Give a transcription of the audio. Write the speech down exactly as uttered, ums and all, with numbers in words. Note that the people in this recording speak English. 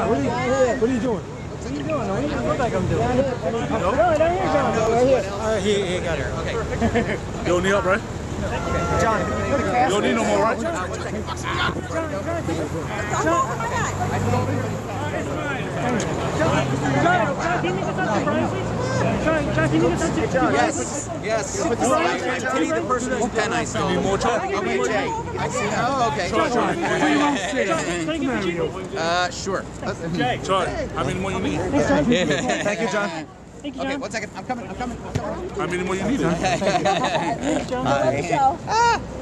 What are you, what are you doing? What are you doing? What do you look like I'm doing? No, no, down here, John. Right here. All right, here, here, got her. Okay. You don't need up, right? John, you don't need no more, right? John, John, John, Yes, yes. I need the person whose pen I saw. You need more chalk? Okay, Jay. I see. Oh, okay. Uh, sure. Charlie, how many more you need? Thank you, John. Thank you, John. Okay, one second. I'm coming. I'm coming. I'm coming. How many more you need? Huh? Hi. Ah.